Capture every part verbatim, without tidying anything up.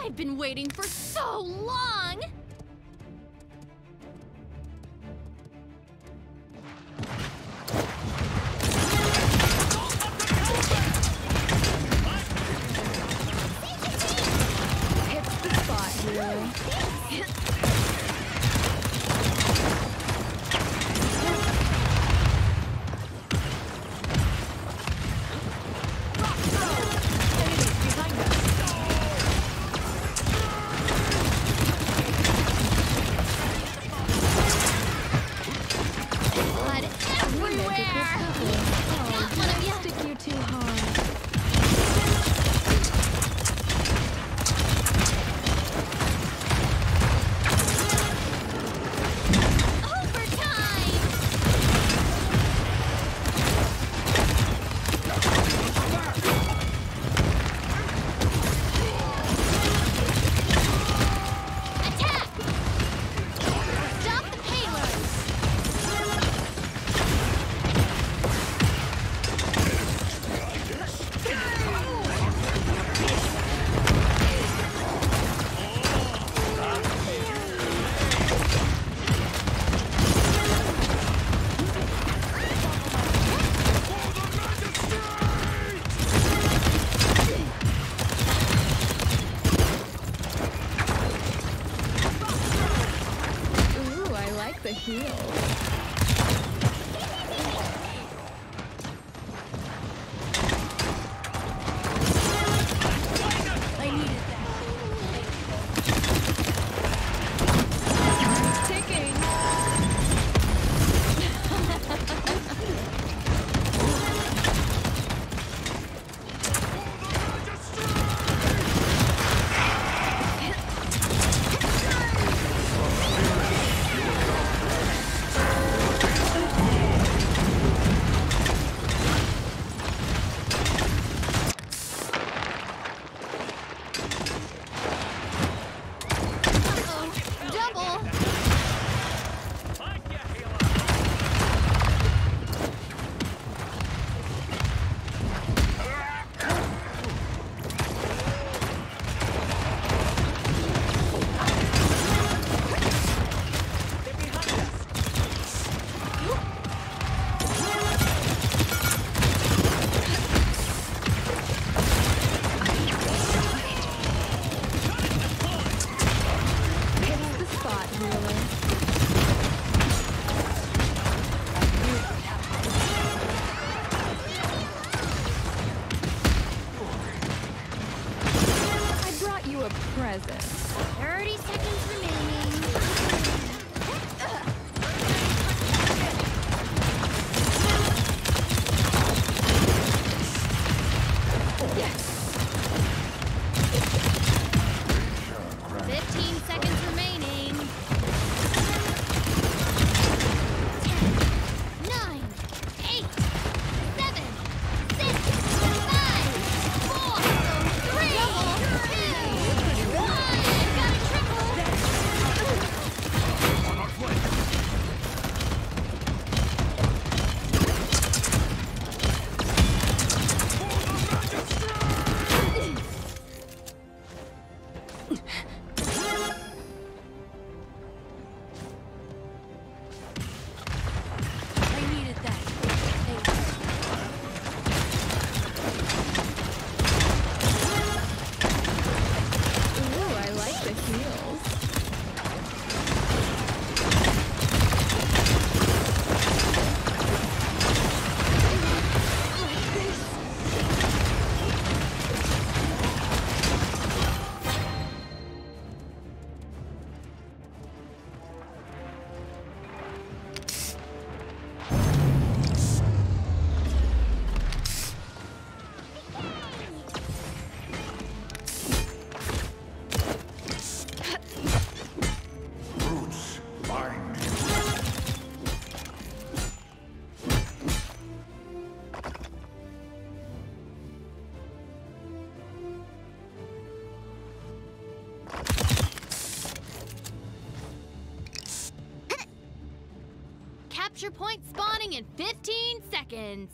I've been waiting for so long! Hit the spot, hero. The heels. I needed that. Time's ticking. Present. thirty seconds remaining. Yes. fifteen seconds remaining. ten, nine, eight, seven, six, five, four, three, two, one. Got a triple. I needed that. Ooh, I like the heels. Roots bind you. Capture point spawning in fifteen seconds.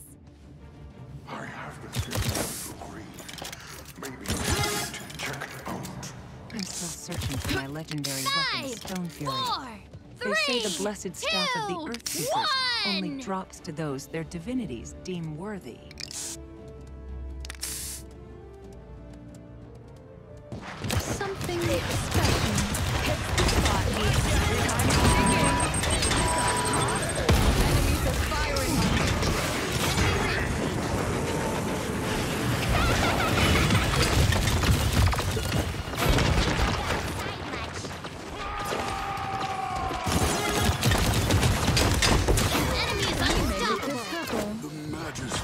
I have the feeling you agree. Maybe we need to check it out. my legendary weapon, Five, Stone Fury. four, They say the three, blessed staff of two, the Earth Keepers one. only drops to those their divinities deem worthy. Something special. Hits the spot. Time ticking. Enemies are firing on me. Enemy is You made it unstoppable. this couple. The majesty.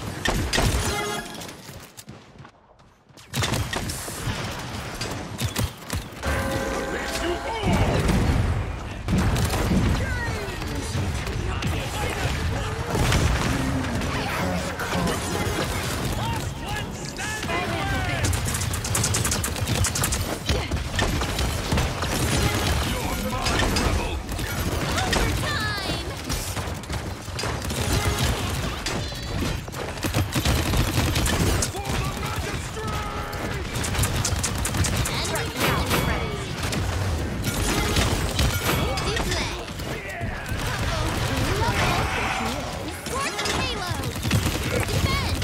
Overtime! Enemy killing spree. Easy play. Support the payload. Defend.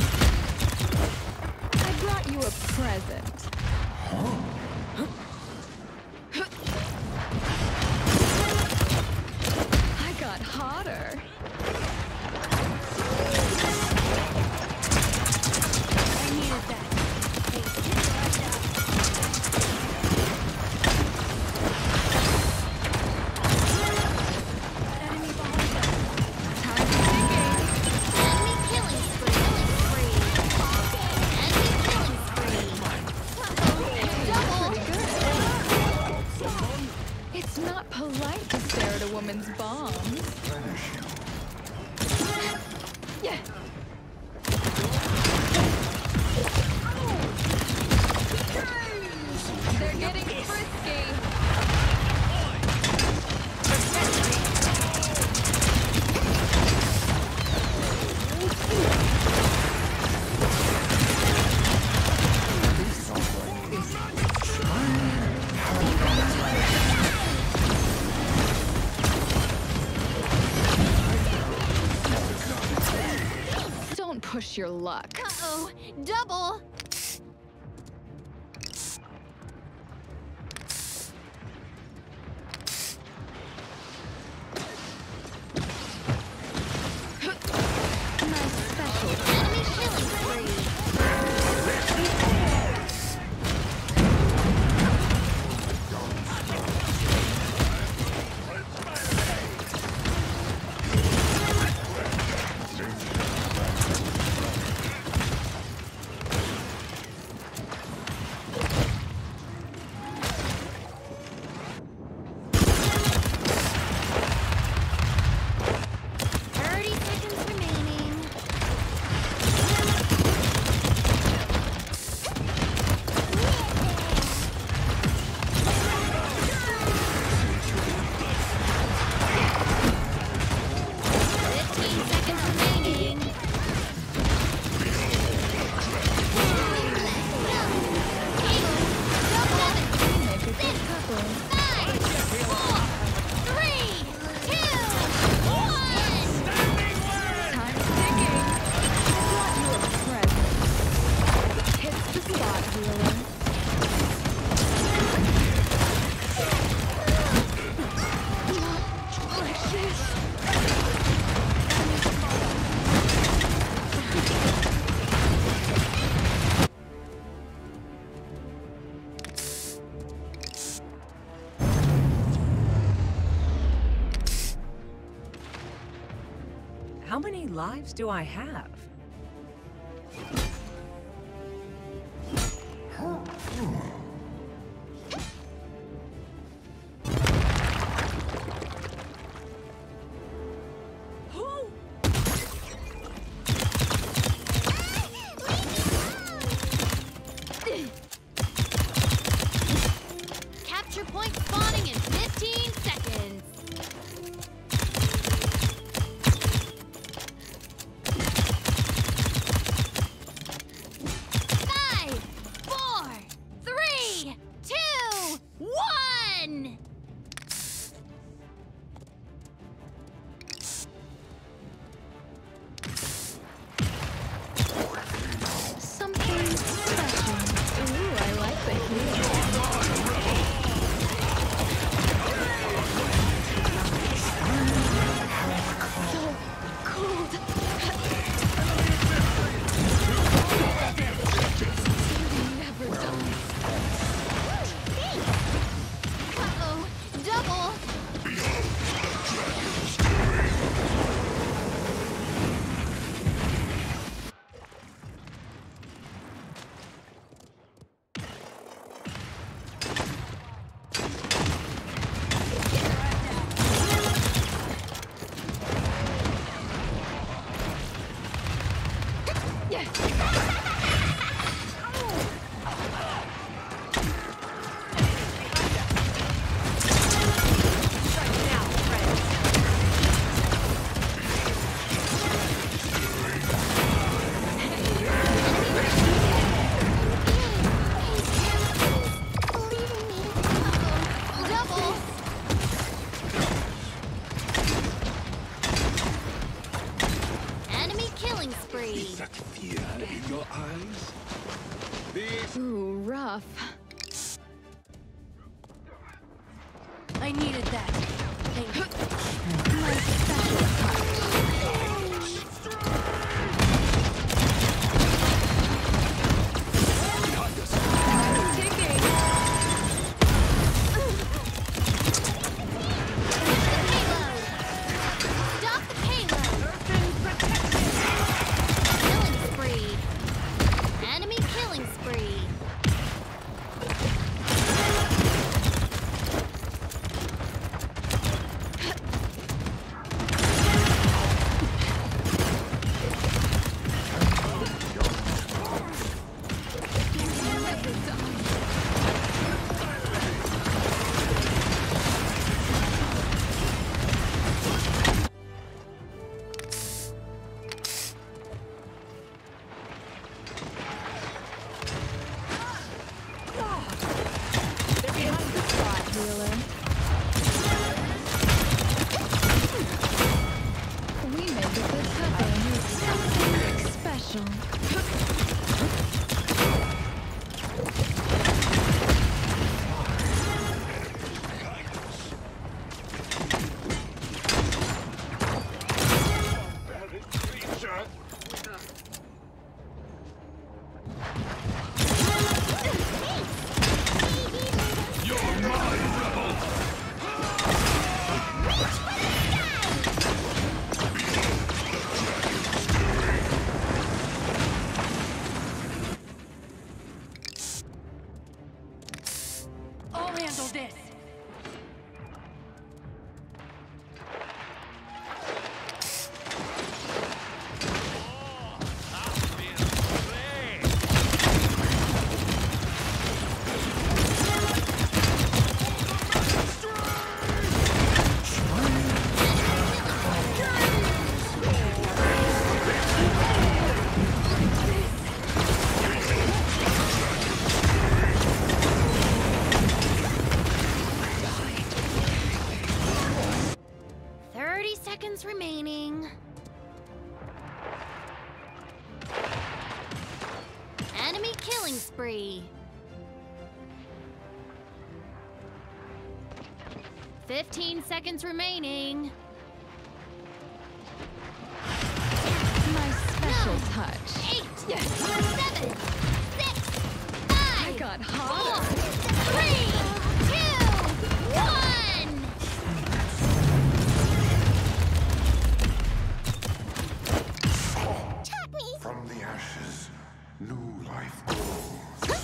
I brought you a present. I got hotter. I needed that. Time ticking. Enemy killing spree. Enemy killing spree. Double. It's not polite to stare at a woman's bombs. Yeah. They're getting frisky. Don't push your luck. Uh-oh. Double. My special. Enemy killing spree. Thirty seconds remaining. Fifteen seconds remaining. Make a good couple. Five, four, three, two, one. Time ticking. I brought you a present. Hits the spot, healer. How many lives do I have? Capture point spawning in fifteen seconds. These Ooh, rough. I needed that. Thank you. My special touch. Time's ticking. Stop the payload! Killing spree! Enemy killing spree! Healer. We make a good couple. Something special. creature. You're my rebel. I'll handle this. thirty seconds remaining. Enemy killing spree. fifteen seconds remaining. My special Nine, touch. Eight. Yes. Seven. Six. I Five. got Four. hotter. Three. Two. One. From the ashes, new life grows.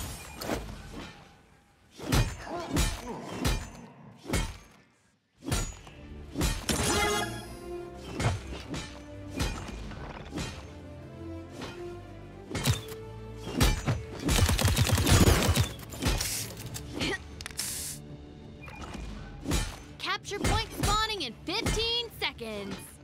Capture point spawning in fifteen seconds.